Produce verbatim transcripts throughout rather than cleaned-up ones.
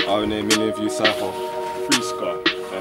I own a million view cypher. Free Scar.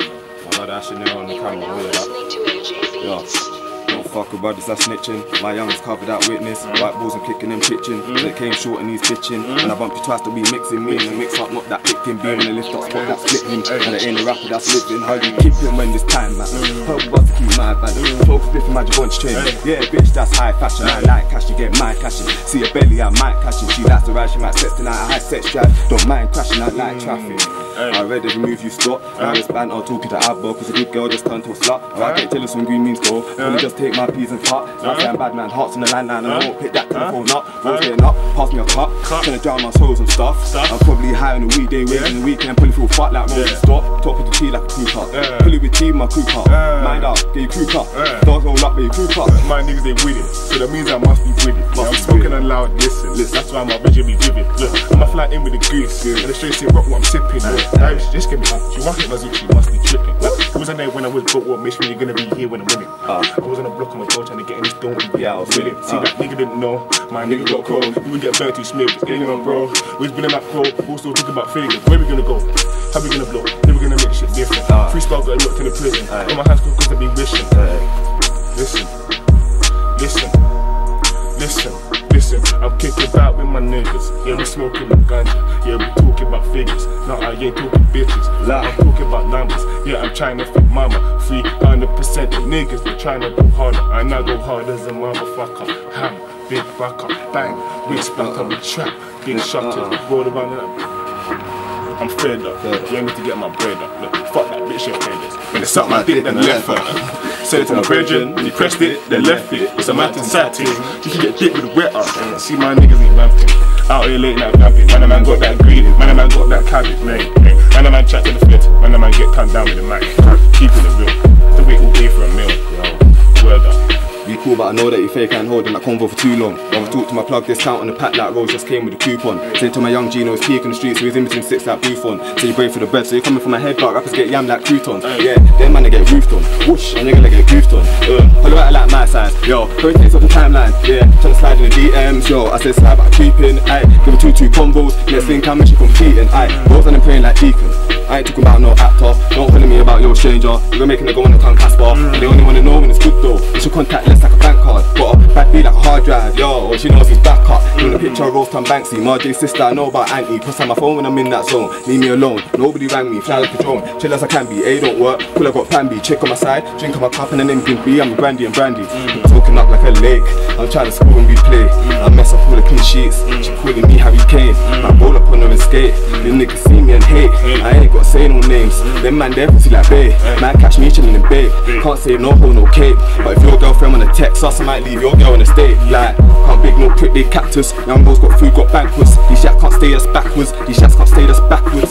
My mother actually knew on the camera all of that. Yeah. Don't fuck with brothers that's snitching. My young's covered that witness. Mm. White balls and kicking them pitching. Mm. They came short and he's bitching. Mm. And I bumped you twice to be mixing me. And the mix up, not that victim beam. And the lift up spot that split him. And it ain't a rapper that's living. How you keep him when this time matters? Help us to keep my balance. Talk spliff in my bunch chain. Yeah, bitch, that's high fashion. I like cash, you get my cashing. See a belly, I might cash it. She likes to ride, she might sex tonight. I high sex drive. Don't mind crashing, I like traffic. I read every move you stop. Now it's banned, I'll talk to the Abba. Cause a good girl just turned to a slut. If I get jealous when green means go, only just take my peas and cut. Now I'm bad man, hearts on the line now, and I won't pick that telephone up. Roll's getting up, pass me a cup. Trying to drown my souls and stuff. I'm probably high on the weekday, waiting the weekend. Pull it through fuck like rolling stop. Top of the tea like a crew cut. Pull it with tea, my crew cut. Mind out, get your crew cut. Stars roll up, get your crew cut. My niggas they with it, so that means I must be with it. I'm smoking and loud, listen, listen. That's why I'm originally vivid. Look, I'ma fly in with the goose, and the straight say rock what I'm sipping. Now just give me up. She wants it, my she must be tripping. I wasn't there when I was broke, what makes me you're gonna be here when I'm winning. I was on the block on my door trying to get in this don't be yeah, I was feeling. See that nigga didn't know, my nigga got cold. We would get burnt too smooth, it's getting on bro. We've been in that pro, we're still talking about failure. Where we gonna go? How we gonna blow? Never gonna make shit different. Free Scar got locked in the prison. All my hands cause I be wishing. Listen, listen, listen. Listen, I'm kicking about with my niggas. Yeah, we smoking the ganja. Yeah, we talking about figures. No, I ain't talking bitches. I'm talking about numbers. Yeah, I'm trying to fit mama. three hundred percent of niggas, they're trying to go harder. And I go hard as a motherfucker. Ham, big bucker, bang, big splatter, we trap, big shutters, roll around and I'm fed up. Yeah, I need to get my bread up. Look, fuck that bitch, you're headless. When it's up my dick, then I left her. Said it to my brethren, when he pressed it, then left it. It's a mountain side thing. You can get dick with a wet up. See my niggas ain't vamping. Out here late night vamping. Man, a man got that greedy. Man, a man got that cabbage, mate. Man, a man chat to the flit. Man, a man get turned down with the mic. Keeping it real. To wait all day for a meal. Word up. Be cool, but I know that you fake and holding that convo for too long. I was talk to my plug discount on the pack like Rose just came with a coupon. Say to my young Gino, he's peak on the street, so he's in between six like Buffon. So you brave for the bread, so you're coming from my head, but rappers get yam like croutons. Yeah, them man they get roofed on. Whoosh, and you're gonna get goofed on. Uh, follow out like my size, yo. Go takes off the timeline, yeah. Trying to slide in the D Ms, yo. I said slide but creeping, aye. Give her two two combos, next thing come and she competing, aye. Both of them praying like deacon. I ain't talking about no actor, don't telling me about your stranger. You're making it go on the tongue Casper. Mm. They only wanna know when it's good though. It's your contact less like a bank card. Got a bad B like a hard drive, yo. She knows he's back up. Mm. In the picture, Rose Tom Banksy. Marjay's sister, I know about Auntie. Plus on my phone when I'm in that zone. Leave me alone, nobody rang me. Fly like a drone, chill as I can be. A don't work, cool I got plan B. Chick on my side, drink on my cup and then in B. I'm brandy and brandy. Mm. I'm talking up like a lake. I'm trying to score and replay. Mm. I mess up all the clean sheets. Mm. She calling me Harry Kane. Mm. I roll up on her and skate. Mm. The niggas see me and hate. Mm. I ain't got to say no names. Mm. Them man there pussy like bae. Mm. Man catch me chillin' in babe. Mm. Can't say no hoe, no cape. But if your girlfriend wanna text us, I might leave your girl in the state. Like, can't big no prick, they cactus. Young boys got food, got banquets. These shats can't stay us backwards. These shats can't stay us backwards.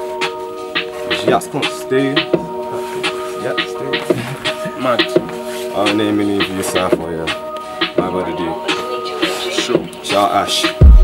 These shats can't stay. Yeah, stay. Mad. I don't name any of you cypher, yeah. My body do. Sure. Shout Ash.